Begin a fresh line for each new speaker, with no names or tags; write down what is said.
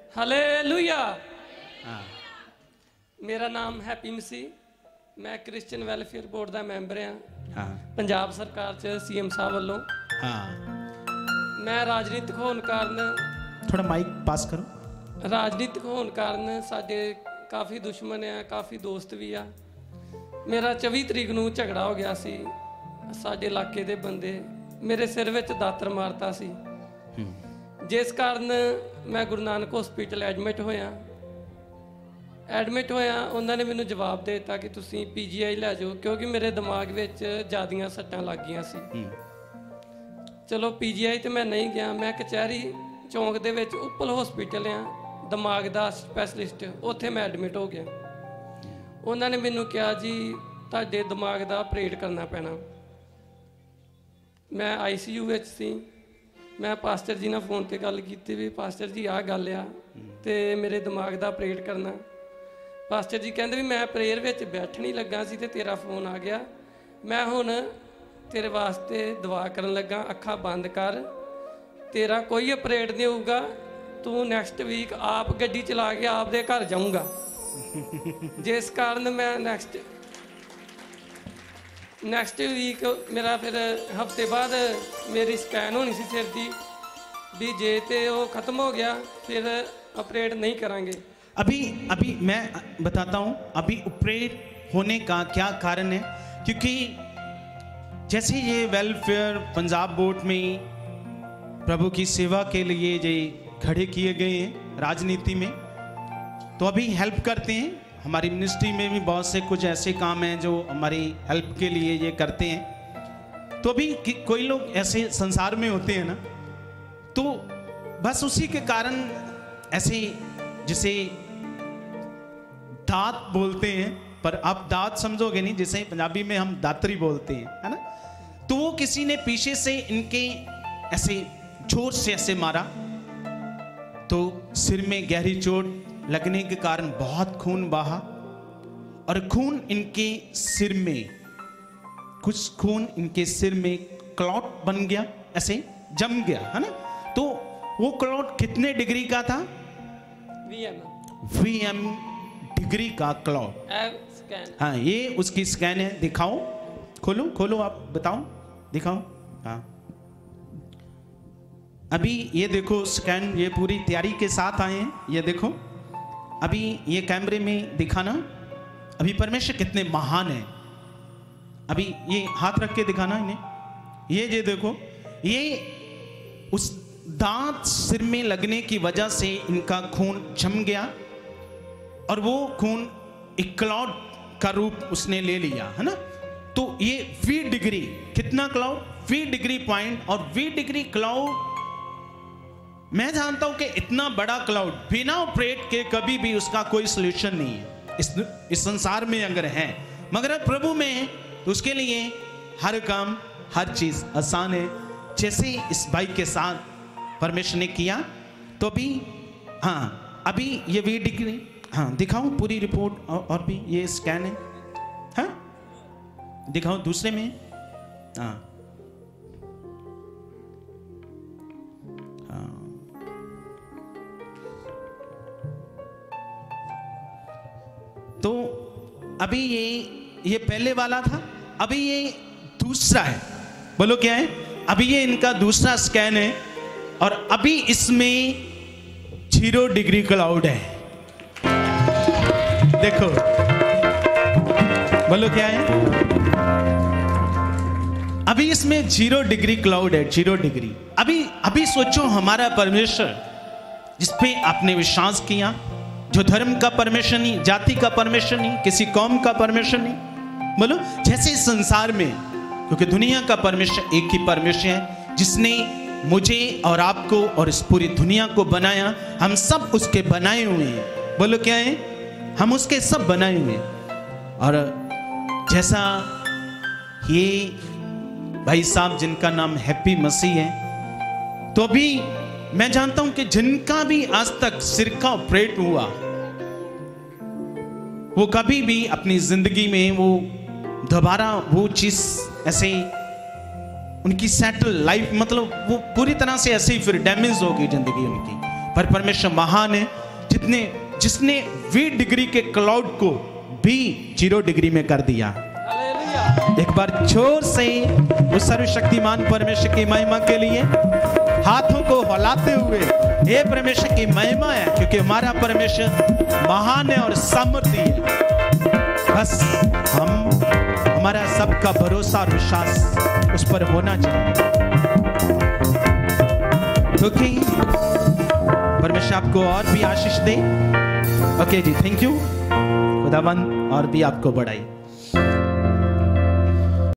Hallelujah. मेरा नाम Happy Masih, मैं क्रिश्चियन वैलफेयर बोर्ड का मैंबर हाँ पंजाब सरकार च सीएम साहब वालों। मैं राजनीतिक होने कारण,
थोड़ा माइक पास करो,
राजनीतिक होने कारण साडे काफ़ी दुश्मन आ, काफ़ी दोस्त भी आ। मेरा 24 तरीक नूं झगड़ा हो गया सी, साडे इलाके दे बंदे मेरे सिर विच दातर मारता सी, जिस कारण मैं गुरु नानक हॉस्पिटल एडमिट होया। उन्होंने मैनू जवाब दे दिता कि तुसीं PGI लै जाओ, क्योंकि मेरे दिमाग विच ज़्यादियां सट्टां लग गईयां सी। चलो PGI तो मैं नहीं गया, मैं कचहरी चौंक दे विच उपल हॉस्पिटल आ दिमाग दा स्पैशलिस्ट, उत्थे मैं एडमिट हो गया। उन्होंने मैनू कहा जी तुहाडे दिमाग दा ऑपरेट करना पैना। मैं ICU विच सी, मैं पास्टर जी ने फोन पर गल की भी पास्टर जी आ गल आ ते मेरे दिमाग दा ऑपरेट करना। पास्टर जी कहते भी मैं प्रेयर विच बैठण ही लगा सी ते तेरा फोन आ गया, मैं हुण तेरे वास्ते दुआ करन लगा, अखा बंद कर, तेरा कोई ऑपरेट नहीं होगा, तू नैक्सट वीक आप गड्डी चला के आप दे घर जाऊँगा। जिस कारण मैं नैक्सट वीक मेरा फिर हफ्ते बाद मेरी स्कैन होनी सी सिर दी भी, जे ते वो खत्म हो गया फिर ऑपरेट नहीं करांगे।
अभी मैं बताता हूँ अभी ऑपरेट होने का क्या कारण है, क्योंकि जैसे ये वेलफेयर पंजाब बोर्ड में प्रभु की सेवा के लिए ये खड़े किए गए हैं राजनीति में, तो अभी हेल्प करते हैं। हमारी मिनिस्ट्री में भी बहुत से कुछ ऐसे काम हैं जो हमारी हेल्प के लिए ये करते हैं। तो अभी कोई लोग ऐसे संसार में होते हैं ना, तो बस उसी के कारण ऐसे जिसे दात बोलते हैं, पर आप दात समझोगे नहीं, जिसे पंजाबी में हम दातरी बोलते हैं, है ना। तो वो किसी ने पीछे से इनके ऐसे जोर से ऐसे मारा, तो सिर में गहरी चोट लगने के कारण बहुत खून बहा, और खून इनके सिर में, कुछ खून इनके सिर में क्लॉट बन गया, ऐसे जम गया, है ना। तो वो क्लॉट कितने डिग्री का था? VM डिग्री का क्लॉट। हाँ, ये उसकी स्कैन है, दिखाओ, खोलो आप बताओ, दिखाओ। हाँ, अभी ये देखो स्कैन, ये पूरी तैयारी के साथ आए हैं, ये देखो अभी ये कैमरे में दिखाना। अभी परमेश्वर कितने महान है। अभी ये हाथ रख के दिखाना इन्हें, ये देखो, ये उस दांत सिर में लगने की वजह से इनका खून जम गया, और वो खून एक क्लाउड का रूप उसने ले लिया, है ना। तो ये V डिग्री, कितना क्लाउड? V डिग्री पॉइंट, और V डिग्री क्लाउड मैं जानता हूं कि इतना बड़ा क्लाउड बिना ऑपरेट के कभी भी उसका कोई सॉल्यूशन नहीं है इस संसार में अगर है, मगर प्रभु में है तो उसके लिए हर काम, हर चीज आसान है, जैसे इस भाई के साथ परमेश्वर ने किया। तो अभी हाँ, अभी ये V डिग्री, हाँ दिखाओ पूरी रिपोर्ट, और भी ये स्कैन है, हाँ दिखाओ दूसरे में। हाँ तो अभी ये पहले वाला था, अभी ये दूसरा है। बोलो क्या है? अभी ये इनका दूसरा स्कैन है, और अभी इसमें 0 डिग्री क्लाउड है। देखो, बोलो क्या है? अभी इसमें 0 डिग्री क्लाउड है, 0 डिग्री। अभी सोचो, हमारा परमेश्वर जिस पे आपने विश्वास किया, जो धर्म का परमेश्वर नहीं, जाति का परमेश्वर नहीं, किसी कौम का परमेश्वर नहीं, बोलो जैसे इस संसार में, क्योंकि दुनिया का परमेश्वर एक ही परमेश्वर है जिसने मुझे और आपको और इस पूरी दुनिया को बनाया। हम सब उसके बनाए हुए हैं। बोलो क्या है? हम उसके सब बनाए हुए हैं। और जैसा ये भाई साहब जिनका नाम हैप्पी मसीह है, तो अभी मैं जानता हूं कि जिनका भी आज तक सिर का ऑपरेट हुआ, वो कभी भी अपनी जिंदगी में वो दोबारा वो चीज ऐसे उनकी सेटल लाइफ, मतलब वो पूरी तरह से ऐसे ही फिर डैमेज होगी जिंदगी उनकी। पर परमेश्वर महान है, जिसने V डिग्री के क्लाउड को भी 0 डिग्री में कर दिया। एक बार जोर से उस सर्वशक्तिमान परमेश्वर की महिमा के लिए हाथों को हिलाते हुए, हे परमेश्वर की महिमा है, क्योंकि हमारा परमेश्वर महान है और सामर्थी है। बस हमारा सबका भरोसा और विश्वास उस पर होना चाहिए, क्योंकि परमेश्वर आपको और भी आशीष दे। ओके जी, थैंक यू। खुदावंद और भी आपको बढ़ाई।